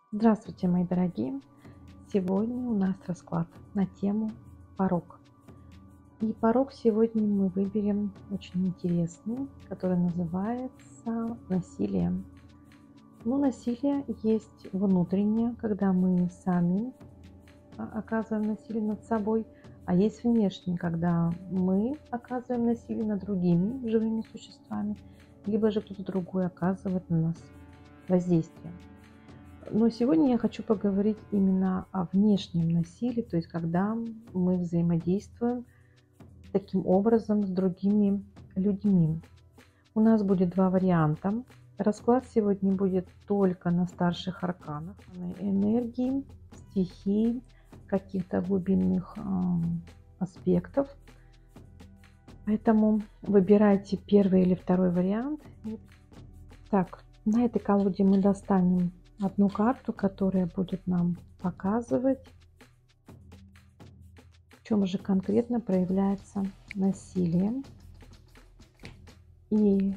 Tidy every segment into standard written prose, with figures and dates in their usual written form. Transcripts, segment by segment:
Здравствуйте, мои дорогие! Сегодня у нас расклад на тему порог. И порог сегодня мы выберем очень интересный, который называется насилие. Но насилие есть внутреннее, когда мы сами оказываем насилие над собой, а есть внешнее, когда мы оказываем насилие над другими живыми существами, либо же кто-то другой оказывает на нас воздействие. Но сегодня я хочу поговорить именно о внешнем насилии, то есть когда мы взаимодействуем таким образом с другими людьми. У нас будет два варианта. Расклад сегодня будет только на старших арканах, на энергии, стихий, каких-то глубинных аспектов. Поэтому выбирайте первый или второй вариант. Так, на этой колоде мы достанем одну карту, которая будет нам показывать, в чем же конкретно проявляется насилие. И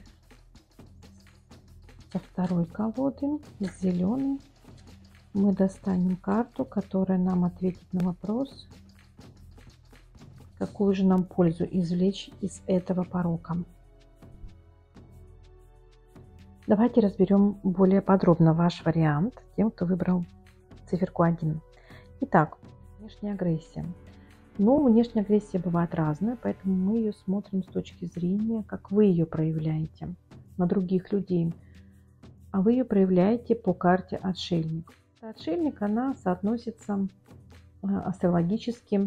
со второй колоды, с зеленой, мы достанем карту, которая нам ответит на вопрос, какую же нам пользу извлечь из этого порока. Давайте разберем более подробно ваш вариант, тем, кто выбрал циферку 1. Итак, внешняя агрессия. Но внешняя агрессия бывает разная, поэтому мы ее смотрим с точки зрения, как вы ее проявляете на других людей. А вы ее проявляете по карте отшельник. Отшельник, она соотносится астрологически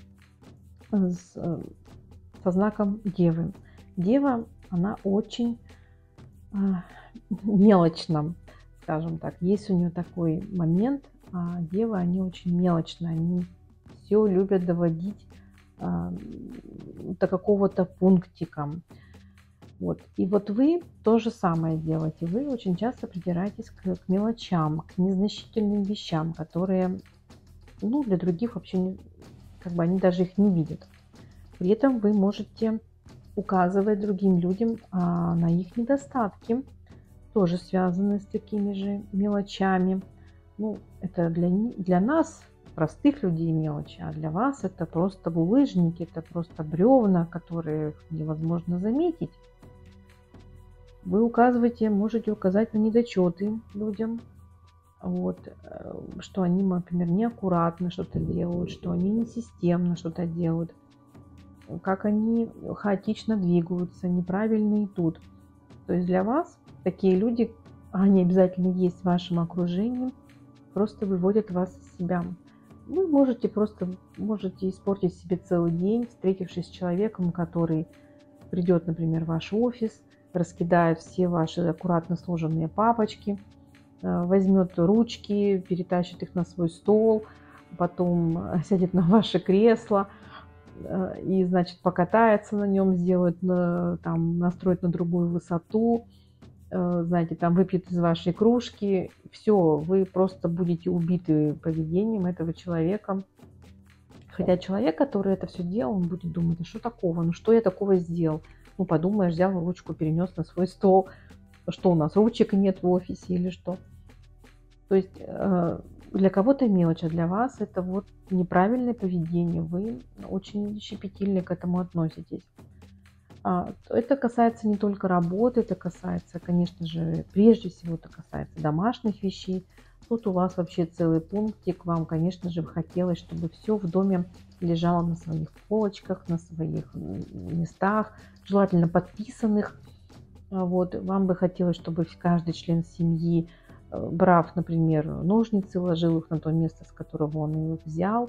со знаком Девы. Дева, она очень мелочно, скажем так. Есть у нее такой момент, девы, они очень мелочно, они все любят доводить до какого-то пунктика. Вот. И вот вы то же самое делаете. Вы очень часто придираетесь к мелочам, к незначительным вещам, которые для других вообще они даже их не видят. При этом вы можете указывать другим людям на их недостатки, тоже связанные с такими же мелочами. Это для нас, простых людей, мелочи, а для вас это просто булыжники, это просто бревна, которые невозможно заметить. Вы можете указать на недочеты людям, что они, например, неаккуратно что-то делают, что они несистемно что-то делают, как они хаотично двигаются, неправильно идут. То есть для вас такие люди, они обязательно есть в вашем окружении, просто выводят вас из себя. Вы можете испортить себе целый день, встретившись с человеком, который придет, например, в ваш офис, раскидает все ваши аккуратно сложенные папочки, возьмет ручки, перетащит их на свой стол, потом сядет на ваше кресло и, покатается на нем, настроит на другую высоту, выпьет из вашей кружки. Все, вы просто будете убиты поведением этого человека. Хотя человек, который это все делал, он будет думать, а что такого? Что я такого сделал? Подумаешь, взял ручку, перенес на свой стол. Что у нас, ручек нет в офисе или что? То есть для кого-то мелочь, а для вас это неправильное поведение. Вы очень щепетильно к этому относитесь. Это касается не только работы, это касается, конечно же, прежде всего это касается домашних вещей. Тут у вас вообще целый пунктик. Вам, конечно же, хотелось, чтобы все в доме лежало на своих полочках, на своих местах, желательно подписанных. Вам бы хотелось, чтобы каждый член семьи, брав, например, ножницы, ложил их на то место, с которого он их взял.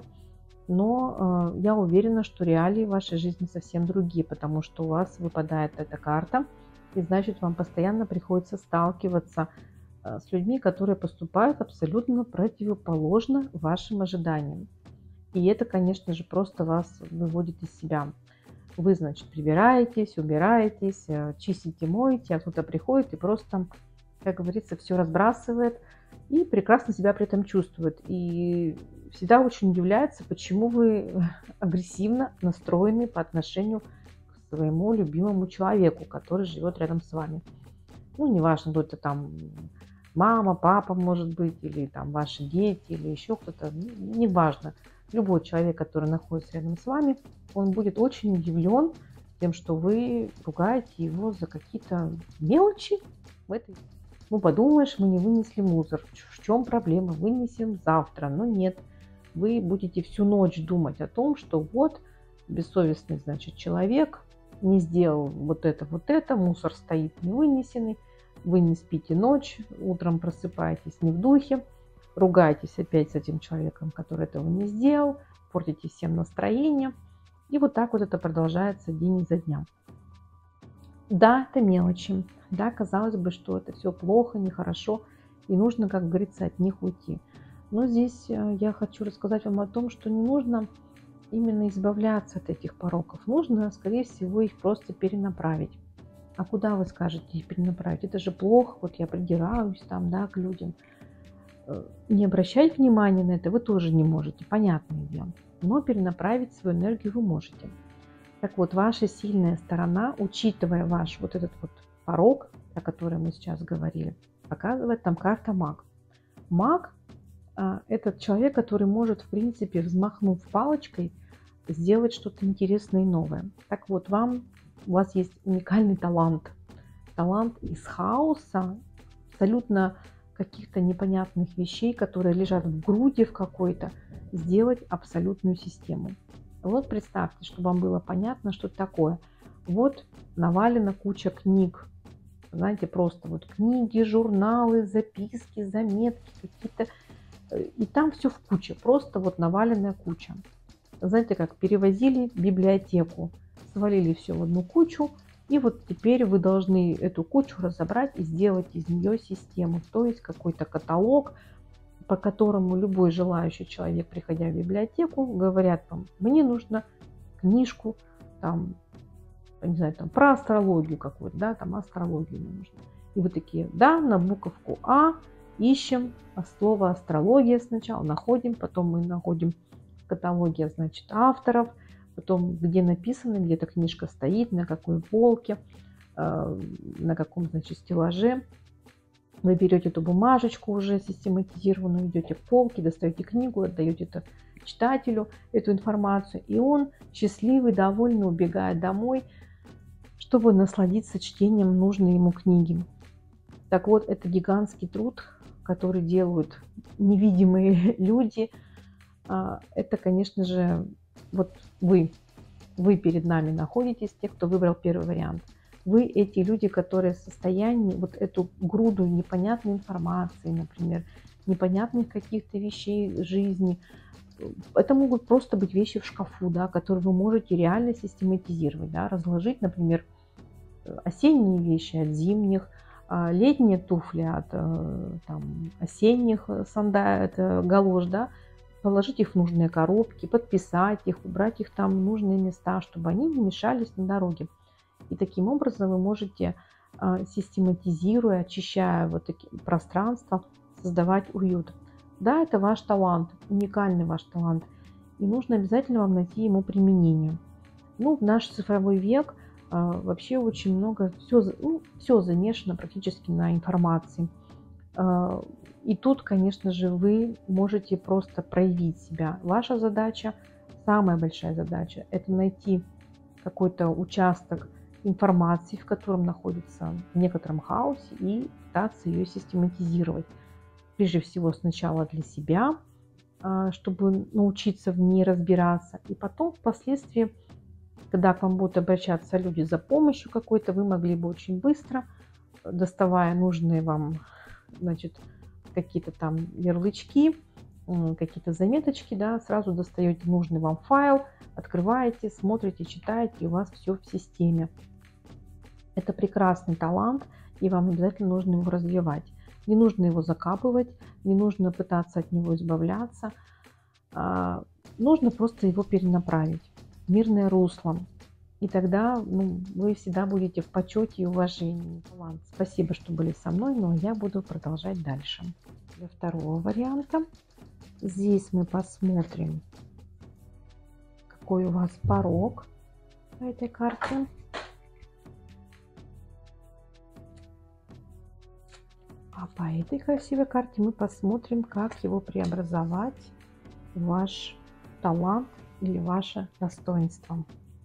Но я уверена, что реалии в вашей жизни совсем другие, потому что у вас выпадает эта карта, и значит, вам постоянно приходится сталкиваться с людьми, которые поступают абсолютно противоположно вашим ожиданиям. И это, конечно же, просто вас выводит из себя. Вы, прибираетесь, убираетесь, чистите, моете, а кто-то приходит и просто, как говорится, все разбрасывает и прекрасно себя при этом чувствует. И всегда очень удивляется, почему вы агрессивно настроены по отношению к своему любимому человеку, который живет рядом с вами. Неважно, это мама, папа, может быть, или там ваши дети, или еще кто-то, неважно. Любой человек, который находится рядом с вами, он будет очень удивлен тем, что вы ругаете его за какие-то мелочи в этой. Ну, подумаешь, мы не вынесли мусор. В чем проблема? Вынесем завтра. Но нет. Вы будете всю ночь думать о том, что вот бессовестный, значит, человек не сделал вот это, мусор стоит не вынесенный, вы не спите ночь, утром просыпаетесь не в духе, ругаетесь опять с этим человеком, который этого не сделал, портите всем настроение. И вот так вот это продолжается день изо дня. Да, это мелочи. Да, казалось бы, что это все плохо, нехорошо, и нужно, как говорится, от них уйти. Но здесь я хочу рассказать вам о том, что не нужно именно избавляться от этих пороков. Нужно, скорее всего, их просто перенаправить. А куда вы скажете их перенаправить? Это же плохо, вот я придираюсь там, да, к людям. Не обращать внимания на это вы тоже не можете, понятное дело. Но перенаправить свою энергию вы можете. Так вот, ваша сильная сторона, учитывая ваш вот этот вот порок, о котором мы сейчас говорили, показывает там карта маг. Маг – это человек, который может, в принципе, взмахнув палочкой, сделать что-то интересное и новое. Так вот, у вас есть уникальный талант. Талант из хаоса, абсолютно каких-то непонятных вещей, которые лежат в груди в какой-то, сделать абсолютную систему. Вот представьте, чтобы вам было понятно, что это такое. Вот навалена куча книг. Знаете, просто вот книги, журналы, записки, заметки какие-то. И там все в куче, просто вот наваленная куча. Знаете, как перевозили библиотеку, свалили все в одну кучу, и вот теперь вы должны эту кучу разобрать и сделать из нее систему, то есть какой-то каталог, по которому любой желающий человек, приходя в библиотеку, говорят вам: мне нужно книжку там, не знаю, там про астрологию какую-то, да, там астрологию мне нужно. И вы такие: да, на буковку А ищем слово астрология сначала, находим, потом мы находим в каталоге, значит, авторов, потом где написано, где эта книжка стоит, на какой полке, на каком, значит, стеллаже. Вы берете эту бумажечку уже систематизированную, идете к полке, достаете книгу, отдаете это читателю, эту информацию, и он счастливый, довольный убегает домой, чтобы насладиться чтением нужной ему книги. Так вот, это гигантский труд, который делают невидимые люди. Это, конечно же, вот вы перед нами находитесь, те, кто выбрал первый вариант. Вы эти люди, которые в состоянии вот эту груду непонятной информации, например, непонятных каких-то вещей жизни. Это могут просто быть вещи в шкафу, да, которые вы можете реально систематизировать, да, разложить, например, осенние вещи от зимних, летние туфли от там, осенних галош, да, положить их в нужные коробки, подписать их, убрать их там в нужные места, чтобы они не мешались на дороге. И таким образом вы можете, систематизируя, очищая вот такие пространства, создавать уют. Да, это ваш талант, уникальный ваш талант, и нужно обязательно вам найти ему применение. Ну, в наш цифровой век вообще очень много, все замешано практически на информации. И тут, конечно же, вы можете просто проявить себя. Ваша задача, самая большая задача, это найти какой-то участок информации, в котором находится в некотором хаосе, и пытаться ее систематизировать. Прежде всего сначала для себя, чтобы научиться в ней разбираться, и потом впоследствии, когда к вам будут обращаться люди за помощью какой-то, вы могли бы очень быстро, доставая нужные вам, значит, какие-то там ярлычки, какие-то заметочки, да, сразу достаете нужный вам файл, открываете, смотрите, читаете, и у вас все в системе. Это прекрасный талант, и вам обязательно нужно его развивать. Не нужно его закапывать, не нужно пытаться от него избавляться. Нужно просто его перенаправить в мирное русло. И тогда вы всегда будете в почете и уважении. Талант. Спасибо, что были со мной, но я буду продолжать дальше. Для второго варианта здесь мы посмотрим, какой у вас порог по этой карте. А по этой красивой карте мы посмотрим, как его преобразовать в ваш талант или ваше достоинство.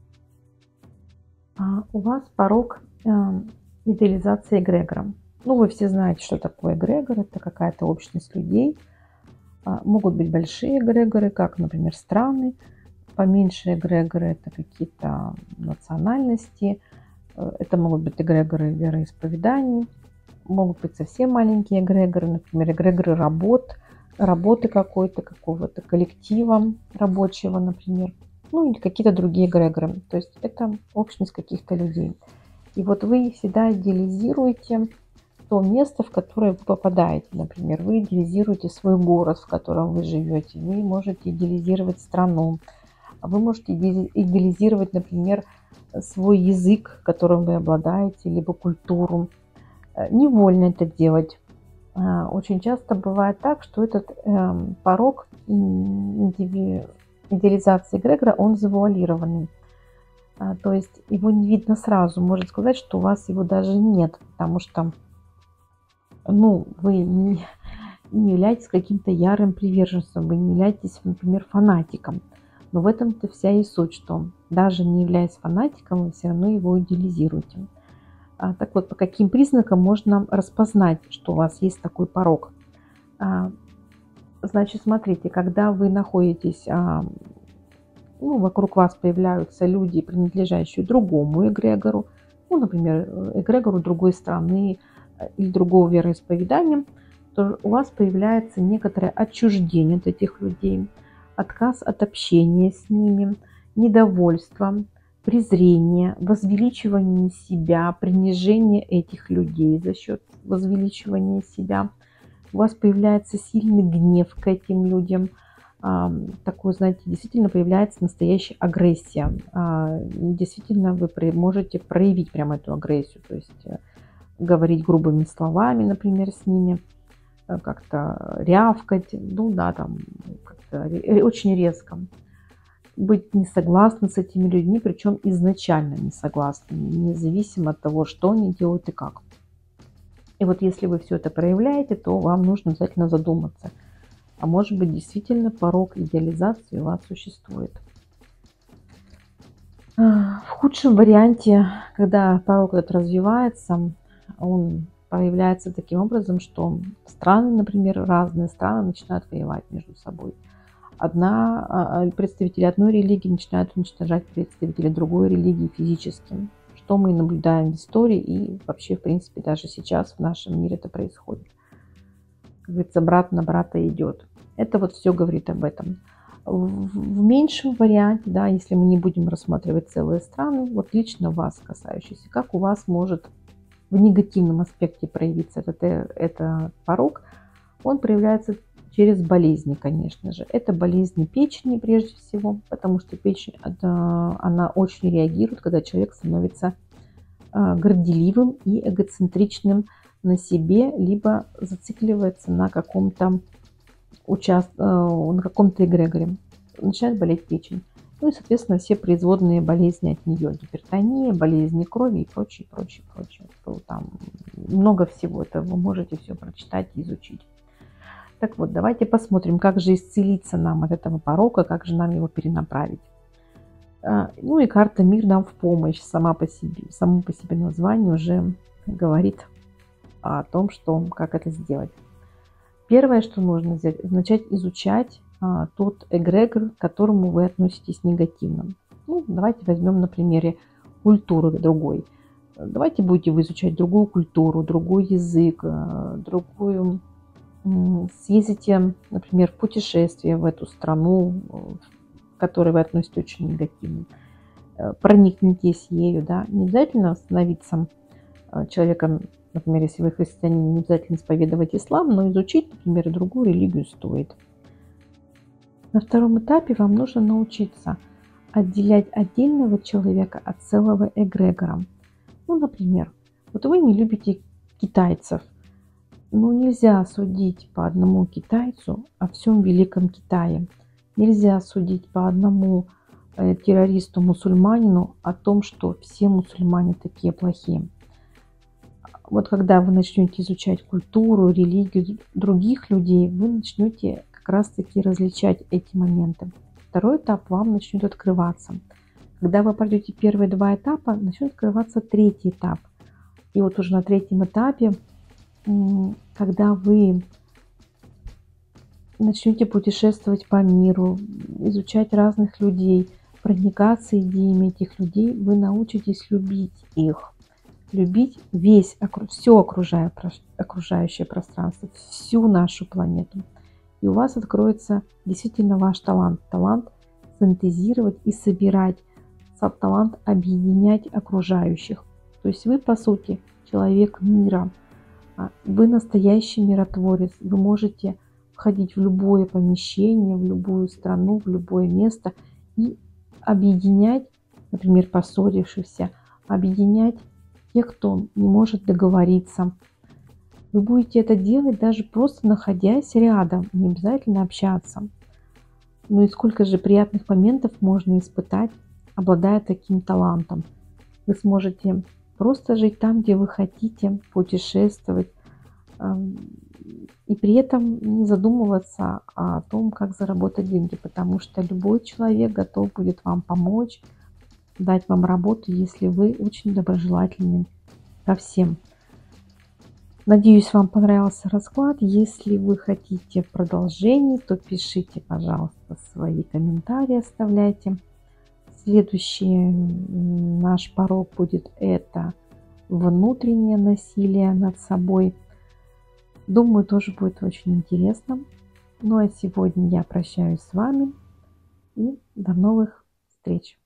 У вас порог идеализации эгрегора. Ну, вы все знаете, что такое эгрегор. Это какая-то общность людей. Могут быть большие эгрегоры, как, например, страны. Поменьше эгрегоры – это какие-то национальности. Это могут быть эгрегоры вероисповеданий. Могут быть совсем маленькие эгрегоры, например, эгрегоры работы какого-то коллектива рабочего, например. Ну, или какие-то другие эгрегоры. То есть это общность каких-то людей. И вот вы всегда идеализируете то место, в которое вы попадаете. Например, вы идеализируете свой город, в котором вы живете. Вы можете идеализировать страну. Вы можете идеализировать, например, свой язык, которым вы обладаете, либо культуру. Невольно это делать. Очень часто бывает так, что этот порог идеализации эгрегора, он завуалированный. То есть его не видно сразу. Можно сказать, что у вас его даже нет, потому что вы не являетесь каким-то ярым приверженцем, вы не являетесь, например, фанатиком. Но в этом-то вся и суть, что даже не являясь фанатиком, вы все равно его идеализируете. Так вот, по каким признакам можно распознать, что у вас есть такой порог? Значит, смотрите, когда вы находитесь, вокруг вас появляются люди, принадлежащие другому эгрегору, например, эгрегору другой страны или другого вероисповедания, то у вас появляется некоторое отчуждение от этих людей, отказ от общения с ними, недовольство, презрение, возвеличивание себя, принижение этих людей за счет возвеличивания себя. У вас появляется сильный гнев к этим людям. Такой, знаете, действительно появляется настоящая агрессия. Действительно, вы можете проявить прямо эту агрессию, то есть говорить грубыми словами, например, с ними, как-то рявкать, как-то очень резко. Быть не согласны с этими людьми, причем изначально не согласны, независимо от того, что они делают и как. И вот если вы все это проявляете, то вам нужно обязательно задуматься. А может быть, действительно порог идеализации у вас существует. В худшем варианте, когда порог этот развивается, он проявляется таким образом, что страны, например, разные страны начинают воевать между собой. Представители одной религии начинают уничтожать представителей другой религии физически, что мы наблюдаем в истории и вообще, в принципе, даже сейчас в нашем мире это происходит. Как говорится, брат на брата идет. Это вот все говорит об этом. В меньшем варианте, если мы не будем рассматривать целые страны, вот лично вас касающиеся, как у вас может в негативном аспекте проявиться этот порог, он проявляется через болезни, конечно же. Это болезни печени прежде всего, потому что печень, она очень реагирует, когда человек становится горделивым и эгоцентричным на себе, либо зацикливается на каком-то эгрегоре. Начинает болеть печень. И, соответственно, все производные болезни от нее. Гипертония, болезни крови и прочее. Там много всего. Это вы можете все прочитать и изучить. Так вот, давайте посмотрим, как же исцелиться нам от этого порога, как же нам его перенаправить. И карта «Мир» нам в помощь. Само по себе название уже говорит о том, как это сделать. Первое, что нужно сделать, начать изучать тот эгрегор, к которому вы относитесь негативно. Давайте возьмем на примере культуры другой. Давайте будете вы изучать другую культуру, другой язык, съездите, например, в путешествие в эту страну, к которой вы относитесь очень негативно. Проникнитесь ею, Не обязательно становиться человеком, например, если вы христианин, не обязательно исповедовать ислам, но изучить, например, и другую религию стоит. На втором этапе вам нужно научиться отделять отдельного человека от целого эгрегора. Например, вот вы не любите китайцев. Нельзя судить по одному китайцу о всем Великом Китае. Нельзя судить по одному террористу-мусульманину о том, что все мусульмане такие плохие. Вот когда вы начнете изучать культуру, религию других людей, вы начнете как раз-таки различать эти моменты. Второй этап вам начнет открываться. Когда вы пройдете первые два этапа, начнет открываться третий этап. И вот уже на третьем этапе, когда вы начнете путешествовать по миру, изучать разных людей, проникаться идеями этих людей, вы научитесь любить их, любить все окружающее пространство, всю нашу планету. И у вас откроется действительно ваш талант. Талант синтезировать и собирать, талант объединять окружающих. То есть вы, по сути, человек мира. Вы настоящий миротворец. Вы можете входить в любое помещение, в любую страну, в любое место и объединять, например, поссорившихся, объединять тех, кто не может договориться. Вы будете это делать даже просто находясь рядом, не обязательно общаться. Ну и сколько же приятных моментов можно испытать, обладая таким талантом. Вы сможете просто жить там, где вы хотите, путешествовать, и при этом не задумываться о том, как заработать деньги, потому что любой человек готов будет вам помочь, дать вам работу, если вы очень доброжелательны ко всем. Надеюсь, вам понравился расклад. Если вы хотите продолжений, то пишите, пожалуйста, свои комментарии, оставляйте. Следующий наш порог будет это внутреннее насилие над собой. Думаю, тоже будет очень интересно. Ну а сегодня я прощаюсь с вами и до новых встреч.